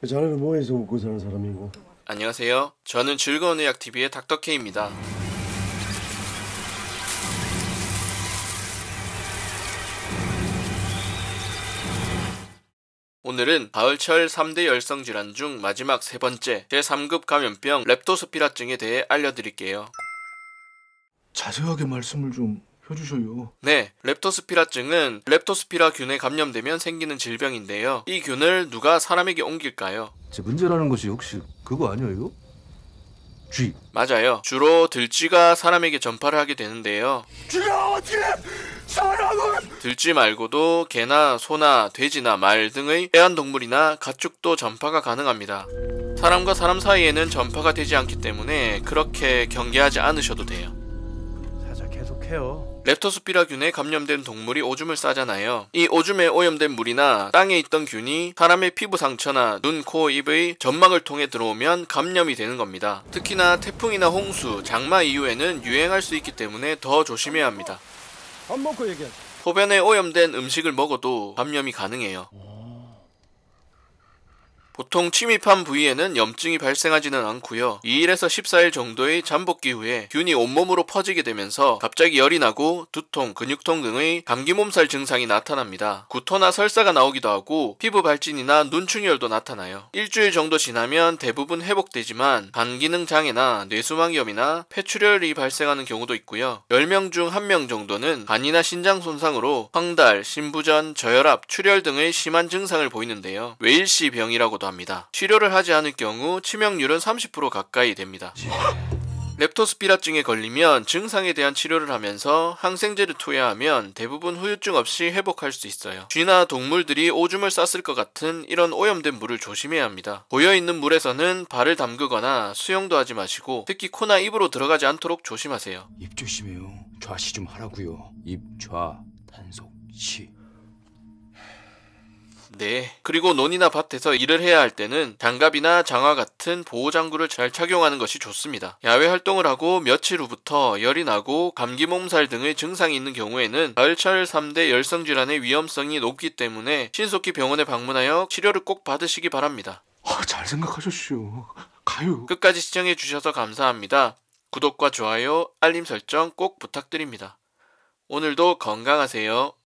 자네는 뭐해서 먹고 사는 사람이고? 안녕하세요. 저는 즐거운 의학TV의 닥터케입니다. 오늘은 가을철 3대 열성질환 중 마지막 세 번째 제3급 감염병 렙토스피라증에 대해 알려드릴게요. 자세하게 말씀을 좀 해주셔요. 네, 렙토스피라증은 렙토스피라 균에 감염되면 생기는 질병인데요. 이 균을 누가 사람에게 옮길까요? 제 문제라는 것이 혹시 그거 아니에요? 쥐. 맞아요. 주로 들쥐가 사람에게 전파를 하게 되는데요. 쥐가 어떻게 사람을? 들쥐 말고도 개나 소나 돼지나 말 등의 애완동물이나 가축도 전파가 가능합니다. 사람과 사람 사이에는 전파가 되지 않기 때문에 그렇게 경계하지 않으셔도 돼요. 사자 계속해요. 렙토스피라균에 감염된 동물이 오줌을 싸잖아요. 이 오줌에 오염된 물이나 땅에 있던 균이 사람의 피부 상처나 눈, 코, 입의 점막을 통해 들어오면 감염이 되는 겁니다. 특히나 태풍이나 홍수, 장마 이후에는 유행할 수 있기 때문에 더 조심해야 합니다. 밥 먹고 얘기하자. 소변에 오염된 음식을 먹어도 감염이 가능해요. 보통 침입한 부위에는 염증이 발생하지는 않고요. 2일에서 14일 정도의 잠복기 후에 균이 온몸으로 퍼지게 되면서 갑자기 열이 나고 두통, 근육통 등의 감기 몸살 증상이 나타납니다. 구토나 설사가 나오기도 하고 피부 발진이나 눈충혈도 나타나요. 일주일 정도 지나면 대부분 회복되지만 간 기능 장애나 뇌수막염이나 폐출혈이 발생하는 경우도 있고요. 10명 중 1명 정도는 간이나 신장 손상으로 황달, 심부전, 저혈압, 출혈 등의 심한 증상을 보이는데요. 웨일시 병이라고도 합니다. 치료를 하지 않을 경우 치명률은 30% 가까이 됩니다. 렙토스피라증에 걸리면 증상에 대한 치료를 하면서 항생제를 투여하면 대부분 후유증 없이 회복할 수 있어요. 쥐나 동물들이 오줌을 쌌을 것 같은 이런 오염된 물을 조심해야 합니다. 고여있는 물에서는 발을 담그거나 수영도 하지 마시고 특히 코나 입으로 들어가지 않도록 조심하세요. 입 조심해요. 좌시 좀 하라고요. 입 좌 단속 시. 네. 그리고 논이나 밭에서 일을 해야 할 때는 장갑이나 장화 같은 보호장구를 잘 착용하는 것이 좋습니다. 야외 활동을 하고 며칠 후부터 열이 나고 감기 몸살 등의 증상이 있는 경우에는 가을철 3대 열성질환의 위험성이 높기 때문에 신속히 병원에 방문하여 치료를 꼭 받으시기 바랍니다. 잘 생각하셨슈. 가요. 끝까지 시청해주셔서 감사합니다. 구독과 좋아요, 알림 설정 꼭 부탁드립니다. 오늘도 건강하세요.